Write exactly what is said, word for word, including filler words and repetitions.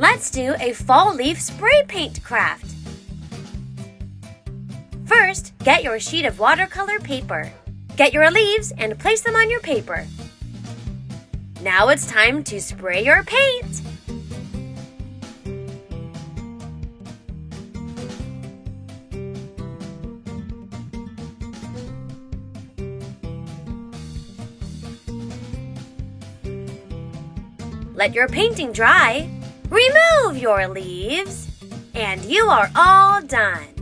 Let's do a fall leaf spray paint craft. First, get your sheet of watercolor paper. Get your leaves and place them on your paper. Now it's time to spray your paint. Let your painting dry. Remove your leaves, and you are all done.